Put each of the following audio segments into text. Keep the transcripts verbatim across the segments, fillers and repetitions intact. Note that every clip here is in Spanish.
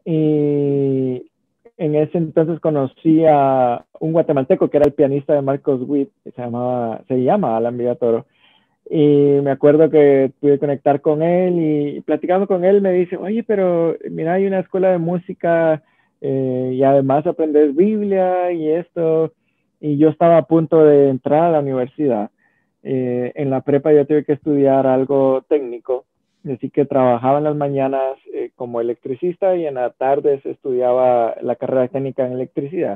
Y en ese entonces conocí a un guatemalteco que era el pianista de Marcos Witt, que se llamaba, se llama Alan Villatoro. Y me acuerdo que pude conectar con él y platicando con él me dice, oye, pero mira, hay una escuela de música eh, y además aprendes Biblia y esto. Y yo estaba a punto de entrar a la universidad. Eh, en la prepa yo tuve que estudiar algo técnico, así que trabajaba en las mañanas eh, como electricista y en las tardes estudiaba la carrera técnica en electricidad.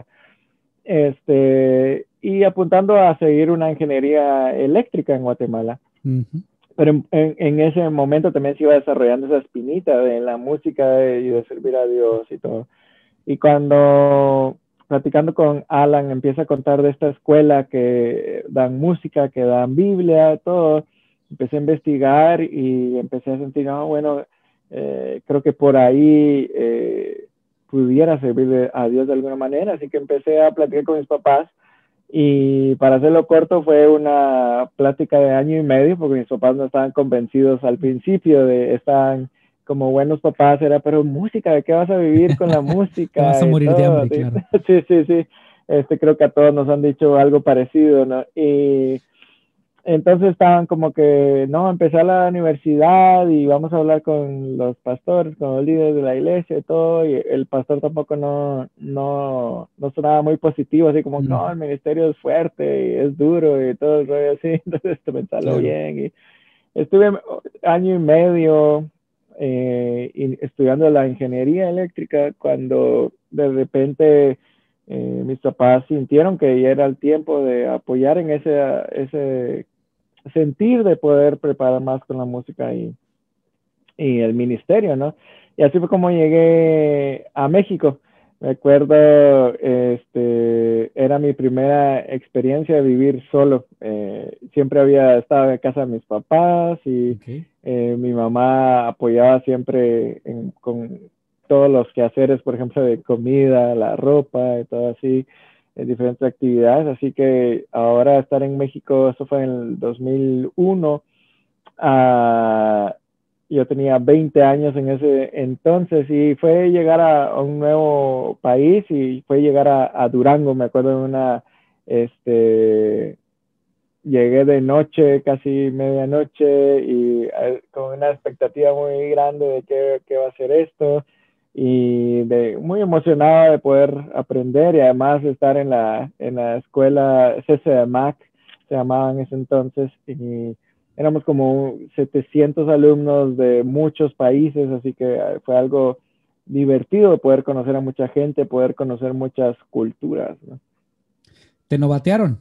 Este, y apuntando a seguir una ingeniería eléctrica en Guatemala. Ujú. Pero en, en, en ese momento también se iba desarrollando esa espinita de la música de, y de servir a Dios y todo. Y cuando platicando con Alan empieza a contar de esta escuela que dan música, que dan Biblia, todo, empecé a investigar y empecé a sentir, oh, bueno, eh, creo que por ahí eh, pudiera servir a Dios de alguna manera, así que empecé a platicar con mis papás y para hacerlo corto fue una plática de año y medio porque mis papás no estaban convencidos al principio, de estaban como buenos papás, era, pero música, ¿de qué vas a vivir con la Te vas a música y morir de todo? hambre, claro. Sí, sí, sí. Este, creo que a todos nos han dicho algo parecido, ¿no? Y entonces estaban como que, no, empecé la universidad y vamos a hablar con los pastores, con los líderes de la iglesia y todo, y el pastor tampoco no, no, no sonaba muy positivo, así como, Ujú. no, el ministerio es fuerte y es duro y todo el rollo así, entonces pensarlo Claro. bien. Y estuve año y medio eh, estudiando la ingeniería eléctrica cuando de repente eh, mis papás sintieron que ya era el tiempo de apoyar en ese, ese sentir de poder preparar más con la música y, y el ministerio, ¿no? Y así fue como llegué a México. Me acuerdo, este, era mi primera experiencia de vivir solo. Eh, siempre había estado en casa de mis papás y Ok. eh, mi mamá apoyaba siempre en, con todos los quehaceres, por ejemplo, de comida, la ropa y todo así, en diferentes actividades. Así que ahora estar en México, eso fue en el dos mil uno. Uh, yo tenía veinte años en ese entonces y fue llegar a, a un nuevo país y fue llegar a, a Durango, me acuerdo de una, este, llegué de noche, casi medianoche, y eh, con una expectativa muy grande de qué, qué va a ser esto, y de, muy emocionado de poder aprender y además estar en la, en la escuela C C M A C, se llamaba en ese entonces, y éramos como setecientos alumnos de muchos países, así que fue algo divertido poder conocer a mucha gente, poder conocer muchas culturas, ¿no? ¿Te novatearon?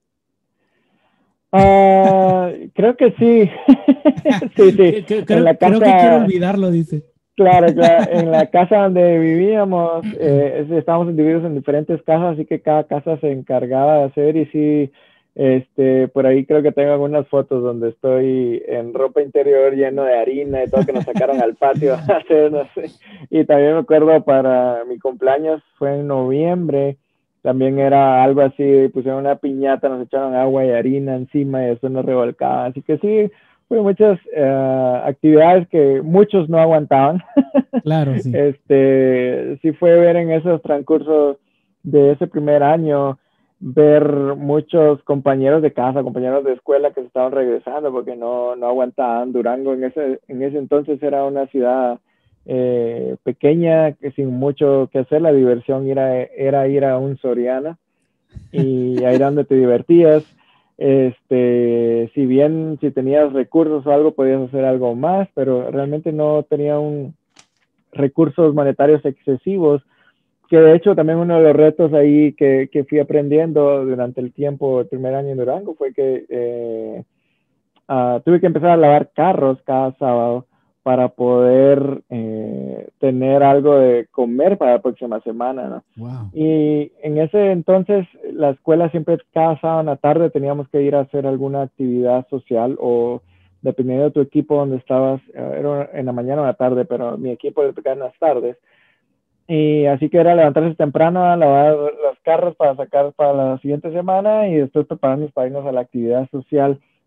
Uh, creo que sí. Sí, sí. Que- que- En Creo, la creo que quiero casa, olvidarlo, dice. claro, claro, en la casa donde vivíamos, eh, estábamos divididos en diferentes casas, así que cada casa se encargaba de hacer y sí, este, por ahí creo que tengo algunas fotos donde estoy en ropa interior lleno de harina y todo que nos sacaron al patio a hacer, no sé. Y también me acuerdo para mi cumpleaños, fue en noviembre, también era algo así, pusieron una piñata, nos echaron agua y harina encima y eso nos revolcaba, así que sí, fue muchas uh, actividades que muchos no aguantaban. Claro, sí. Este, sí fue ver en esos transcursos de ese primer año, ver muchos compañeros de casa, compañeros de escuela que se estaban regresando porque no, no aguantaban. Durango en ese, en ese entonces era una ciudad eh, pequeña, que sin mucho que hacer, la diversión era, era ir a un Soriana y ahí era donde te divertías. Este, si bien si tenías recursos o algo, podías hacer algo más, pero realmente no tenía un recursos monetarios excesivos, que de hecho también uno de los retos ahí que, que fui aprendiendo durante el tiempo, el primer año en Durango, fue que eh, uh, tuve que empezar a lavar carros cada sábado para poder eh, tener algo de comer para la próxima semana, ¿no? Wow. Y en ese entonces la escuela siempre cada sábado en la tarde teníamos que ir a hacer alguna actividad social o dependiendo de tu equipo donde estabas, era en la mañana o en la tarde, pero mi equipo le tocaba en las tardes. Y así que era levantarse temprano, a lavar los carros para sacar para la siguiente semana y después prepararnos para irnos a la actividad social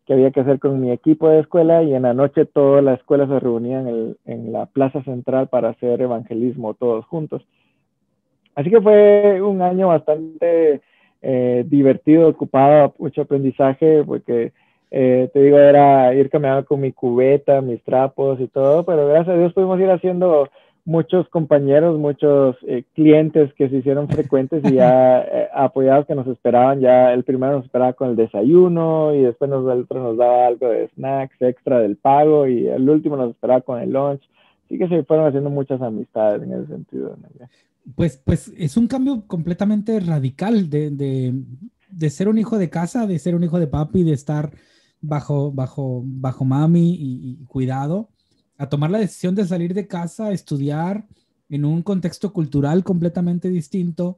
que había que hacer con mi equipo de escuela, y en la noche toda la escuela se reunía en, el, en la plaza central para hacer evangelismo todos juntos. Así que fue un año bastante eh, divertido, ocupado, mucho aprendizaje, porque eh, te digo, era ir caminando con mi cubeta, mis trapos y todo, pero gracias a Dios pudimos ir haciendo muchos compañeros, muchos eh, clientes que se hicieron frecuentes y ya eh, apoyados que nos esperaban. Ya el primero nos esperaba con el desayuno y después nos, el otro nos daba algo de snacks extra del pago y el último nos esperaba con el lunch. Así que se fueron haciendo muchas amistades en ese sentido, ¿no? Pues, pues es un cambio completamente radical de, de, de ser un hijo de casa, de ser un hijo de papi, de estar bajo, bajo, bajo mami y, y cuidado, a tomar la decisión de salir de casa, estudiar en un contexto cultural completamente distinto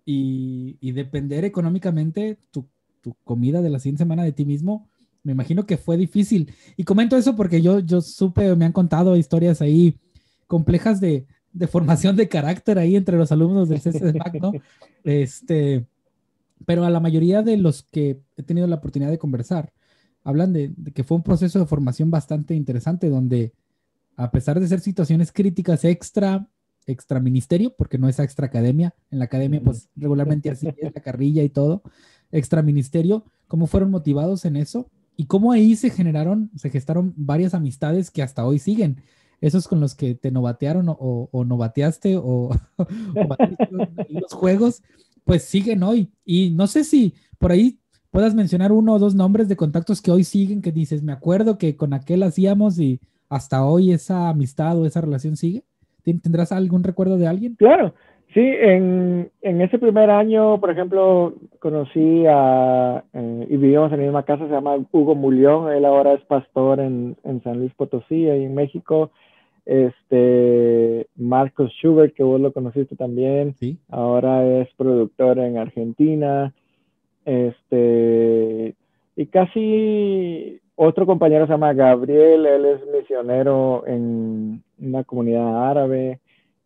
y, y depender económicamente tu, tu comida de la siguiente semana de ti mismo. Me imagino que fue difícil. Y comento eso porque yo, yo supe, me han contado historias ahí complejas de, de formación de carácter ahí entre los alumnos del C C D M A C, ¿no? Este, pero a la mayoría de los que he tenido la oportunidad de conversar, hablan de, de que fue un proceso de formación bastante interesante donde, a pesar de ser situaciones críticas extra, extra ministerio, porque no es extra academia, en la academia pues regularmente así es la carrilla y todo, extra ministerio, cómo fueron motivados en eso y cómo ahí se generaron, se gestaron varias amistades que hasta hoy siguen. Esos con los que te novatearon o, o, o novateaste o, o batiste en los juegos, pues siguen hoy. Y no sé si por ahí puedas mencionar uno o dos nombres de contactos que hoy siguen, que dices, me acuerdo que con aquel hacíamos y hasta hoy esa amistad o esa relación sigue. ¿Tendrás algún recuerdo de alguien? Claro, sí, en, en ese primer año, por ejemplo, conocí a, eh, y vivíamos en la misma casa, se llama Hugo Mulión, él ahora es pastor en, en San Luis Potosí, ahí en México. Este, Marcos Schubert, que vos lo conociste también, ¿Sí? Ahora es productor en Argentina. Este, y casi otro compañero se llama Gabriel, él es misionero en una comunidad árabe.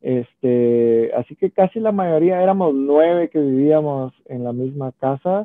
Este, así que casi la mayoría, éramos nueve que vivíamos en la misma casa,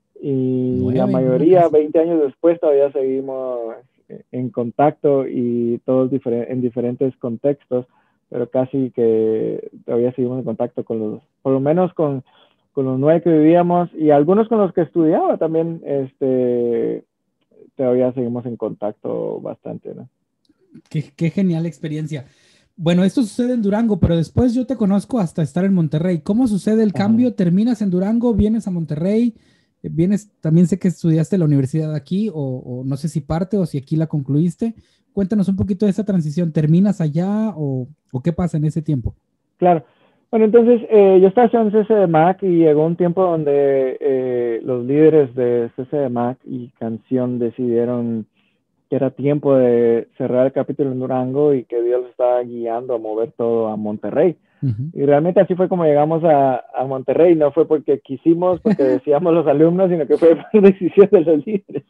y Nueve la en una mayoría, casa. veinte años después, todavía seguimos en contacto y todos difer en diferentes contextos, pero casi que todavía seguimos en contacto con los, por lo menos con, con los nueve que vivíamos, y algunos con los que estudiaba también, este, todavía seguimos en contacto bastante, ¿no? Qué, qué genial experiencia. Bueno, esto sucede en Durango, pero después yo te conozco hasta estar en Monterrey. ¿Cómo sucede el cambio? Ajá. ¿Terminas en Durango, vienes a Monterrey? eh, Vienes, también sé que estudiaste la universidad aquí, o, o no sé si parte o si aquí la concluiste. Cuéntanos un poquito de esa transición. ¿Terminas allá o, o qué pasa en ese tiempo? Claro. Bueno, entonces eh, yo estaba haciendo C C D M A C y llegó un tiempo donde eh, los líderes de C C D M A C y Canción decidieron que era tiempo de cerrar el capítulo en Durango y que Dios estaba guiando a mover todo a Monterrey. Uh-huh. Y realmente así fue como llegamos a, a Monterrey. No fue porque quisimos, porque decíamos los alumnos, sino que fue por decisión de los líderes.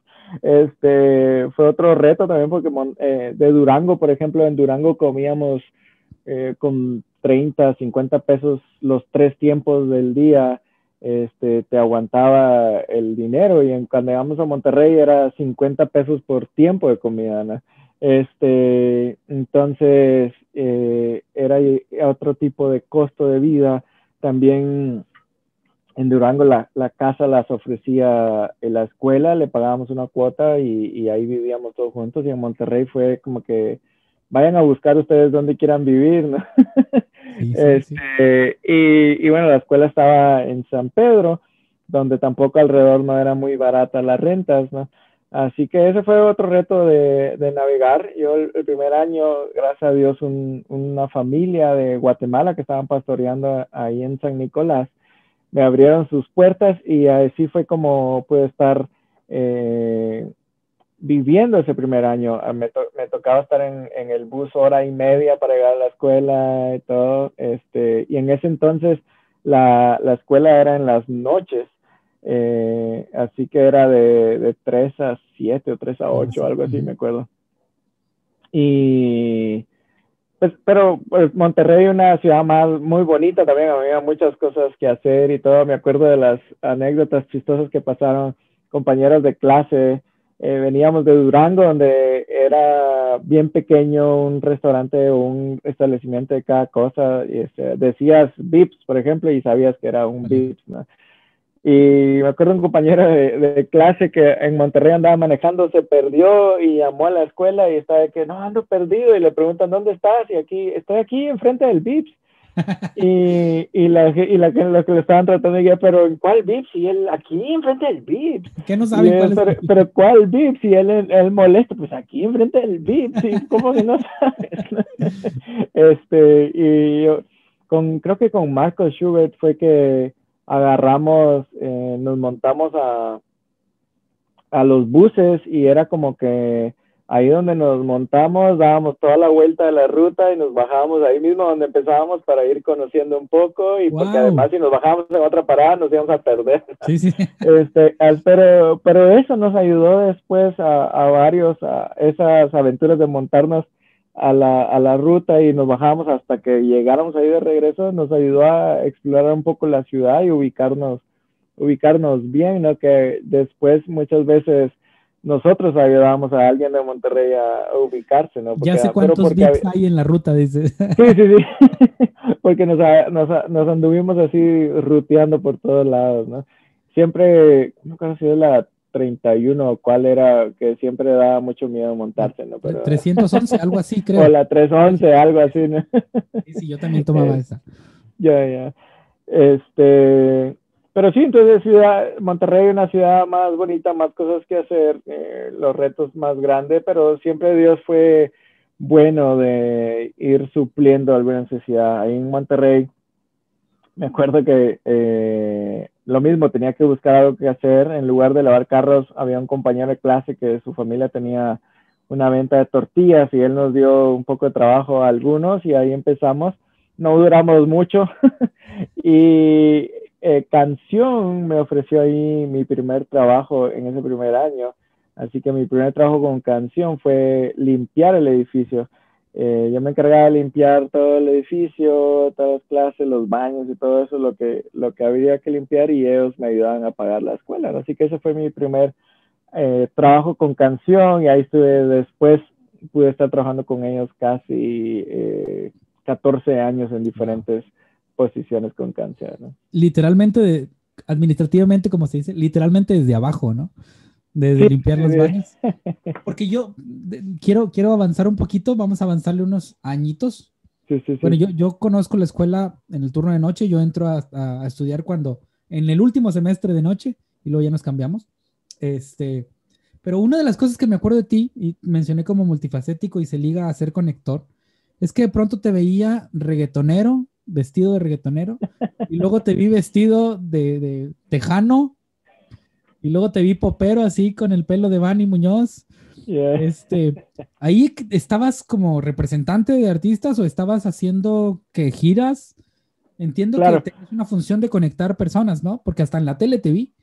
Este, fue otro reto también porque eh, de Durango, por ejemplo, en Durango comíamos eh, con treinta, cincuenta pesos los tres tiempos del día. Este, te aguantaba el dinero, y en, cuando llegamos a Monterrey era cincuenta pesos por tiempo de comida, ¿no? Este, entonces eh, era otro tipo de costo de vida. También en Durango la, la casa las ofrecía en la escuela, le pagábamos una cuota y, y ahí vivíamos todos juntos, y en Monterrey fue como que vayan a buscar ustedes donde quieran vivir, ¿no? Sí, sí, sí. Este, y, y bueno, la escuela estaba en San Pedro, donde tampoco alrededor no era muy barata las rentas, ¿no? Así que ese fue otro reto de, de navegar. Yo el, el primer año, gracias a Dios, un, una familia de Guatemala que estaban pastoreando ahí en San Nicolás, me abrieron sus puertas, y así fue como pude estar eh, viviendo ese primer año. Me, to me tocaba estar en, en, el bus hora y media para llegar a la escuela y todo. Este, y en ese entonces la, la escuela era en las noches. Eh, así que era de, de tres a siete o tres a ocho, algo así, uh-huh. Me acuerdo. Y pues, pero pues, Monterrey es una ciudad más, muy bonita también, había muchas cosas que hacer y todo. Me acuerdo de las anécdotas chistosas que pasaron compañeros de clase eh, veníamos de Durango, donde era bien pequeño un restaurante o un establecimiento de cada cosa. Y este, decías Vips, por ejemplo, y sabías que era un Vips, ¿no? Y me acuerdo un compañero de, de clase que en Monterrey andaba manejando, se perdió y llamó a la escuela y estaba de que no, ando perdido, y le preguntan ¿dónde estás? Y aquí, estoy aquí enfrente del Vips. Y, y, la, y la, los que le estaban tratando de guiar, pero ¿en cuál Vips? Y él, aquí enfrente del Vips. ¿Qué no saben él, cuál es? Pero, pero ¿cuál Vips? Y él, él, él molesto, pues aquí enfrente del Vips. ¿Y cómo que no sabes? este, y yo, con, creo que con Marcos Schubert fue que agarramos, eh, nos montamos a, a los buses, y era como que ahí donde nos montamos, dábamos toda la vuelta de la ruta y nos bajábamos ahí mismo donde empezábamos para ir conociendo un poco, y wow. Porque además si nos bajábamos en otra parada nos íbamos a perder. Sí, sí. Este, pero, pero eso nos ayudó después a, a varios, a esas aventuras de montarnos a la, a la ruta y nos bajábamos hasta que llegáramos ahí de regreso, nos ayudó a explorar un poco la ciudad y ubicarnos ubicarnos bien, ¿no? Que después muchas veces nosotros ayudábamos a alguien de Monterrey a, a ubicarse, ¿no? Porque, ya sé cuántos Vips hay en la ruta, dices. Sí, sí, sí. Porque nos, nos, nos anduvimos así ruteando por todos lados, ¿no? Siempre, no creo si es la treinta y uno, cuál era, que siempre daba mucho miedo montarse, ¿no? Pero, trescientos once, algo así, creo. O la trescientos once, algo así, ¿no? Sí, sí, yo también tomaba eh, esa. Ya, ya. Este... Pero sí, entonces ciudad, Monterrey es una ciudad más bonita, más cosas que hacer, eh, los retos más grandes, pero siempre Dios fue bueno de ir supliendo alguna necesidad. Ahí en Monterrey, me acuerdo que eh, lo mismo, tenía que buscar algo que hacer. En lugar de lavar carros, había un compañero de clase que su familia tenía una venta de tortillas y él nos dio un poco de trabajo a algunos y ahí empezamos. No duramos mucho y... Eh, Canción me ofreció ahí mi primer trabajo en ese primer año, así que mi primer trabajo con Canción fue limpiar el edificio. Eh, yo me encargaba de limpiar todo el edificio, todas las clases, los baños y todo eso, lo que, lo que había que limpiar, y ellos me ayudaban a pagar la escuela, ¿no? Así que ese fue mi primer eh, trabajo con Canción, y ahí estuve después, pude estar trabajando con ellos casi eh, catorce años en diferentes posiciones con Canción, ¿no? Literalmente, de, administrativamente, como se dice, literalmente desde abajo, ¿no? Desde sí, limpiar sí, los baños. Porque yo de, quiero, quiero avanzar un poquito, vamos a avanzarle unos añitos. Sí, sí, sí. Bueno, yo, yo conozco la escuela en el turno de noche, yo entro a, a, a estudiar cuando, en el último semestre de noche, y luego ya nos cambiamos. Este, pero una de las cosas que me acuerdo de ti, y mencioné como multifacético y se liga a ser conector, es que de pronto te veía reggaetonero, vestido de reggaetonero, y luego te vi vestido de, de tejano, y luego te vi popero así con el pelo de Vani Muñoz. Yeah. Este, ¿ahí estabas como representante de artistas o estabas haciendo que giras? Entiendo claro. que tienes una función de conectar personas, ¿no? Porque hasta en la tele te vi.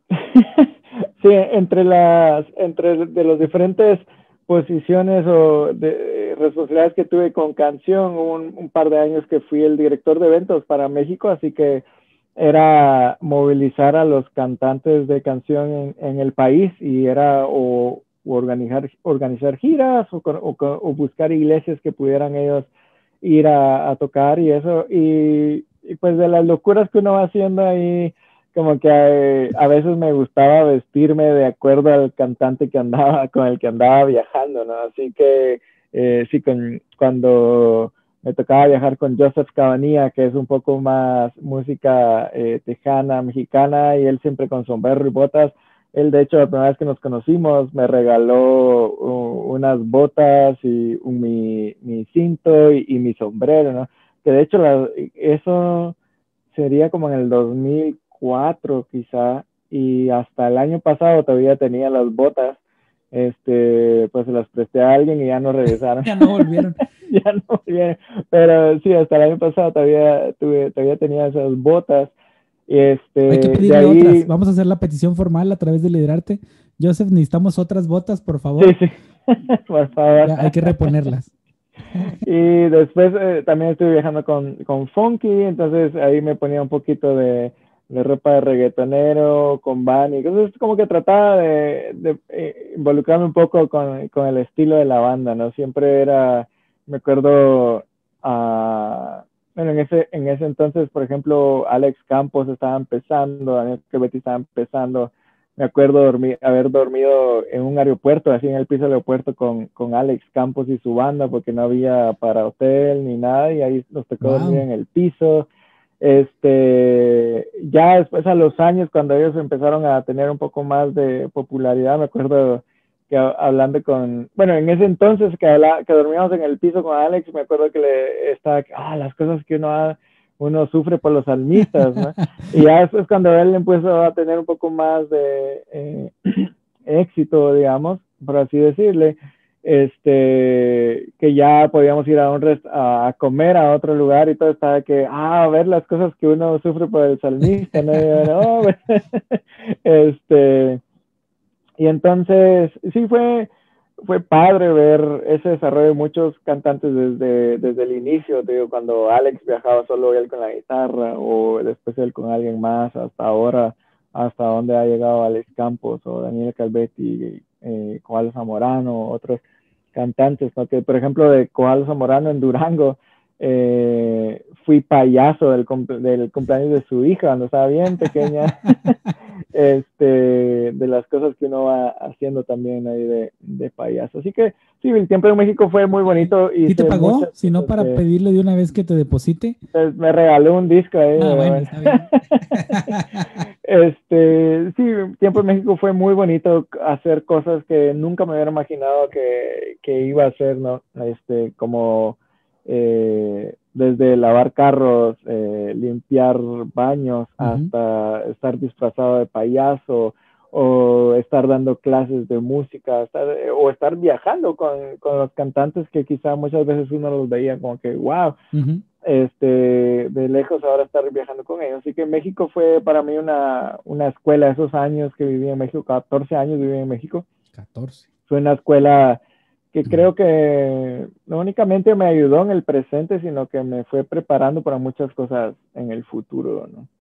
Sí, entre las, entre de los diferentes posiciones o de responsabilidades que tuve con Canción, un, un par de años que fui el director de eventos para México, así que era movilizar a los cantantes de Canción en, en el país, y era o, o organizar, organizar giras o, o, o buscar iglesias que pudieran ellos ir a, a tocar y eso, y, y pues de las locuras que uno va haciendo ahí, como que eh, a veces me gustaba vestirme de acuerdo al cantante que andaba, con el que andaba viajando, ¿no? Así que eh, sí, con, cuando me tocaba viajar con Joseph Cabanilla, que es un poco más música eh, tejana, mexicana, y él siempre con sombrero y botas. Él, de hecho, la primera vez que nos conocimos, me regaló uh, unas botas y un, mi, mi cinto y, y mi sombrero, ¿no? Que de hecho la, eso sería como en el dos mil cuatro quizá, y hasta el año pasado todavía tenía las botas, este, pues se las presté a alguien y ya no regresaron. Ya no volvieron. Ya no volvieron, pero sí, hasta el año pasado todavía, tuve, todavía tenía esas botas. Este, hay que pedirle ahí... otras, vamos a hacer la petición formal a través de Liderarte. Joseph, necesitamos otras botas, por favor. Sí, sí, por favor. Ya, hay que reponerlas. Y después eh, también estuve viajando con, con Funky, entonces ahí me ponía un poquito de, de ropa de reggaetonero, con Bunny, entonces como que trataba de, de eh, involucrarme un poco con, con el estilo de la banda, ¿no? Siempre era, me acuerdo, uh, bueno, en ese, en ese entonces, por ejemplo, Alex Campos estaba empezando, Daniel Betty estaba empezando, me acuerdo dormir, haber dormido en un aeropuerto, así en el piso del aeropuerto con, con Alex Campos y su banda, porque no había para hotel ni nada, y ahí nos tocó dormir Wow. en el piso. Este, ya después a los años, cuando ellos empezaron a tener un poco más de popularidad, me acuerdo que hablando con, bueno, en ese entonces que, habla, que dormíamos en el piso con Alex, me acuerdo que le estaba, ah, las cosas que uno ha, uno sufre por los salmistas, ¿no? Y ya después cuando él empezó a tener un poco más de eh, éxito, digamos, por así decirle, este, que ya podíamos ir a un rest a comer a otro lugar y todo estaba que, ah, a ver las cosas que uno sufre por el salmista, ¿no? Y, no, este, y entonces, sí fue, fue padre ver ese desarrollo de muchos cantantes desde, desde el inicio, digo, cuando Alex viajaba solo él con la guitarra o después él con alguien más, hasta ahora, hasta donde ha llegado Alex Campos o Daniel Calvetti, eh, Coalo Zamorano, otros cantantes, ¿no? Que por ejemplo de Coalo Zamorano en Durango, eh, fui payaso del, del cumpleaños de su hija cuando estaba bien pequeña. este, de las cosas que uno va haciendo también ahí de, de payaso. Así que sí, el tiempo en México fue muy bonito. ¿Sí Hice te pagó? muchas Si no, cosas para que, pedirle de una vez que te deposite. pues, me regaló un disco ahí. Ah, bueno, Bueno. está bien. este, sí, el tiempo en México fue muy bonito hacer cosas que nunca me hubiera imaginado que, que iba a hacer, ¿no? Este, como eh, desde lavar carros, eh, limpiar baños, Ujú. hasta estar disfrazado de payaso o estar dando clases de música, estar, o estar viajando con, con los cantantes que quizá muchas veces uno los veía como que, wow, Ujú. este, de lejos ahora estar viajando con ellos. Así que México fue para mí una, una escuela, esos años que viví en México, catorce años viví en México, catorce. fue una escuela que creo que no únicamente me ayudó en el presente, sino que me fue preparando para muchas cosas en el futuro, ¿no?